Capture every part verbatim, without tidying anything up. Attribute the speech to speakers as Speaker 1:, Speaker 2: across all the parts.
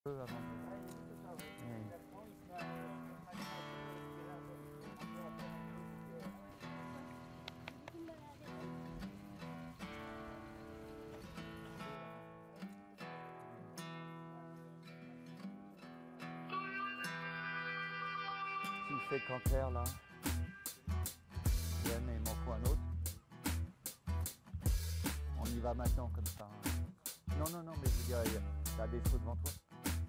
Speaker 1: Peu avant de- Ouais. S'il fait cancer là, ouais, mais il m'en faut un autre. On y va maintenant comme ça. Non, non, non, mais je veux dire, il y a- t'as des sauts devant toi.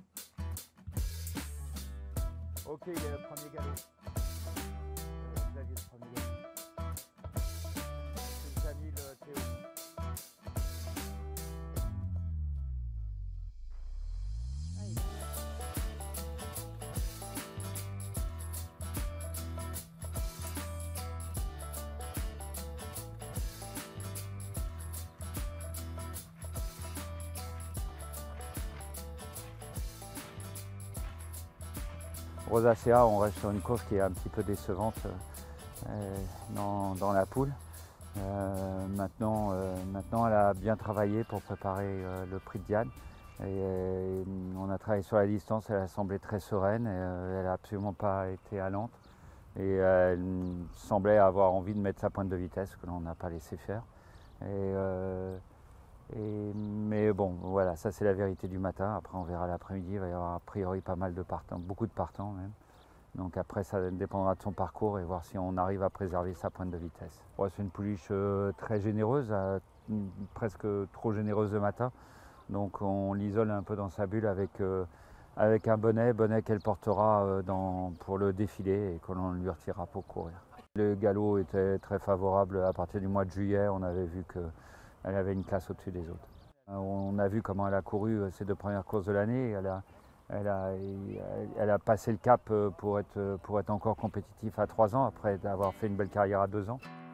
Speaker 1: Ok, il y a le premier galop. Euh, Xavier, le premier galop. C'est Jamil euh, Théo. Rosacea, on reste sur une course qui est un petit peu décevante euh, dans, dans la poule. Euh, maintenant, euh, maintenant, elle a bien travaillé pour préparer euh, le prix de Diane. Et, euh, on a travaillé sur la distance, elle a semblé très sereine, et, euh, elle n'a absolument pas été allante. Et euh, elle semblait avoir envie de mettre sa pointe de vitesse, que l'on n'a pas laissé faire. Et, euh, et, mais bon, voilà, ça c'est la vérité du matin. Après, on verra l'après-midi, il va y avoir a priori pas mal de partants, beaucoup de partants même. Donc après, ça dépendra de son parcours et voir si on arrive à préserver sa pointe de vitesse. Ouais, c'est une pouliche euh, très généreuse, euh, presque trop généreuse le matin. Donc on l'isole un peu dans sa bulle avec, euh, avec un bonnet, bonnet qu'elle portera euh, dans, pour le défilé et que l'on lui retirera pour courir. Le galop était très favorable à partir du mois de juillet. On avait vu qu'elle avait une classe au-dessus des autres. On a vu comment elle a couru ses deux premières courses de l'année. Elle a, elle, a, elle a passé le cap pour être, pour être encore compétitif à trois ans après avoir fait une belle carrière à deux ans.